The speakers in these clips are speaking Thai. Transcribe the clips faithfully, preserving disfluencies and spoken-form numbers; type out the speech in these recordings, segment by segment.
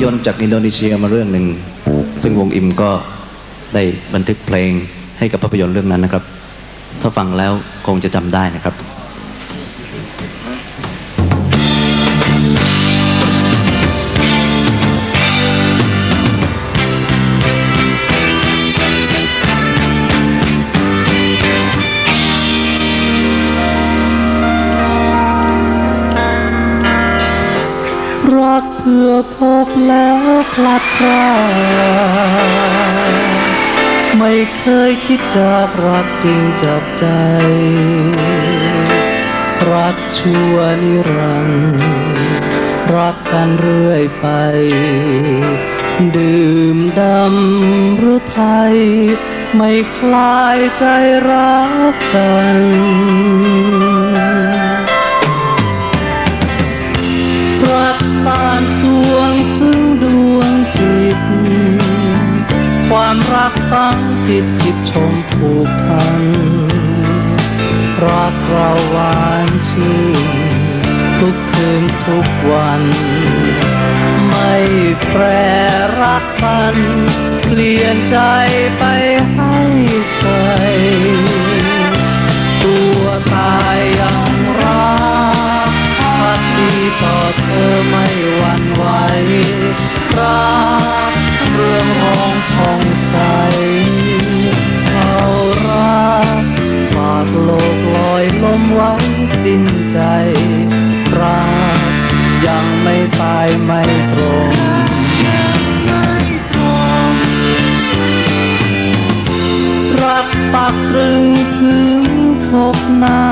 ยนตร์จากอินโดนีเซียมาเรื่องหนึ่งซึ่งวงอิมก็ได้บันทึกเพลงให้กับภาพยนตร์เรื่องนั้นนะครับถ้าฟังแล้วคงจะจำได้นะครับรักเพื่อพบแล้วพลัดพรากไม่เคยคิดจากรักจริงจับใจรักชั่วนิรันดร์รักกันเรื่อยไปดื่มดำหรือไทยไม่คลายใจรักกันรักสานสวงซึ่งดวงจิตความรักฝังติดจิตชมผูกพันรักเราหวานชื่นทุกคืนทุกวันไม่แปรรักมันเปลี่ยนใจไปให้ใครตัวตายยังรักพักดีต่อเธอไม่หวั่นไหวรักเรื่องรองผ่องใสเขารักฝากโลกลอยลมไว้สิ้นใจรักยังไม่ตายไม่ตรงรักปักตรึงถึงพบหน้า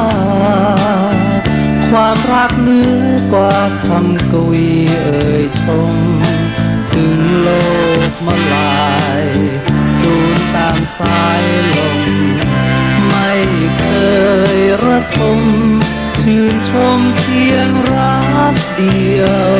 ความรักเหนือกว่าคำกวีเอ่ยชมถึงโลกมาลายสูญตามสายลมไม่เคยระทมชื่นชมเพียงรักเดียว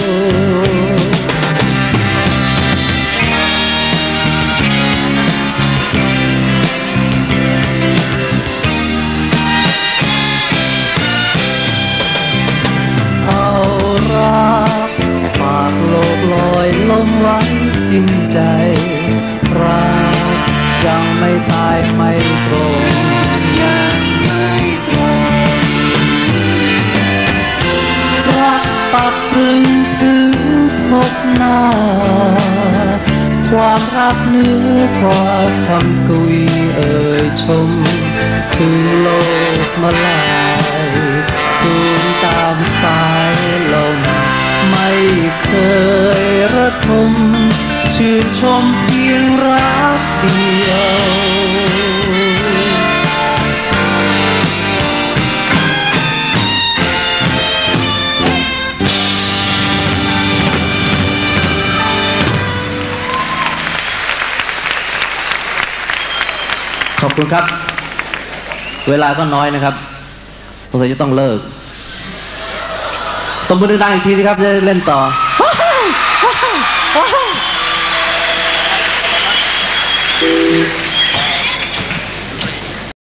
เอารักฝากโลกลอยลมไว้สิ้นใจรักยังไม่ตายไม่ตรงยังไม่ตรงรักปักตรึงถึงพบหน้าความรักเหนือกว่าคำกวีเอ่ยชมถึงโลกมาลายสูญตามสายลมไม่เคยระทมชื่นชมเพียงรักเดียวขอบคุณครับเวลาก็น้อยนะครับสงสัยจะต้องเลิกตบมือดังๆอีกทีนะครับจะเล่นต่อ